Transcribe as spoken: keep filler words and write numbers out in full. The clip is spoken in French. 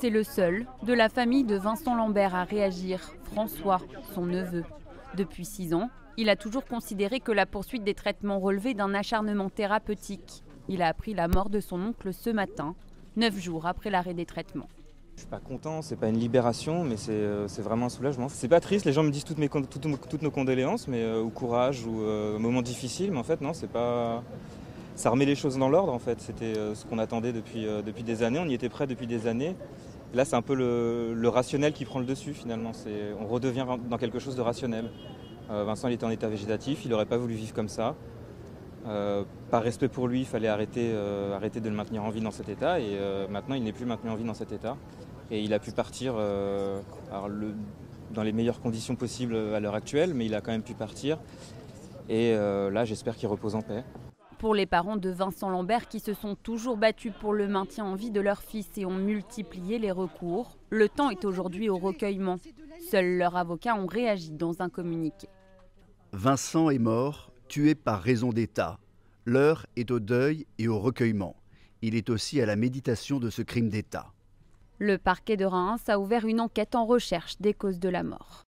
C'est le seul de la famille de Vincent Lambert à réagir, François, son neveu. Depuis six ans, il a toujours considéré que la poursuite des traitements relevait d'un acharnement thérapeutique. Il a appris la mort de son oncle ce matin, neuf jours après l'arrêt des traitements. Je suis pas content, c'est pas une libération, mais c'est euh, vraiment un soulagement. C'est pas triste, les gens me disent toutes, mes, toutes, toutes nos condoléances, mais euh, ou courage, ou euh, moment difficile, mais en fait non, c'est pas. Ça remet les choses dans l'ordre en fait. C'était euh, ce qu'on attendait depuis, euh, depuis des années, on y était prêt depuis des années. Là, c'est un peu le, le rationnel qui prend le dessus finalement. On redevient dans quelque chose de rationnel. Euh, Vincent, il était en état végétatif, il n'aurait pas voulu vivre comme ça. Euh, par respect pour lui, il fallait arrêter, euh, arrêter de le maintenir en vie dans cet état. Et euh, maintenant, il n'est plus maintenu en vie dans cet état. Et il a pu partir euh, alors le, dans les meilleures conditions possibles à l'heure actuelle, mais il a quand même pu partir. Et euh, là, j'espère qu'il repose en paix. Pour les parents de Vincent Lambert qui se sont toujours battus pour le maintien en vie de leur fils et ont multiplié les recours, le temps est aujourd'hui au recueillement. Seuls leurs avocats ont réagi dans un communiqué. Vincent est mort, tué par raison d'État. L'heure est au deuil et au recueillement. Il est aussi à la méditation de ce crime d'État. Le parquet de Reims a ouvert une enquête en recherche des causes de la mort.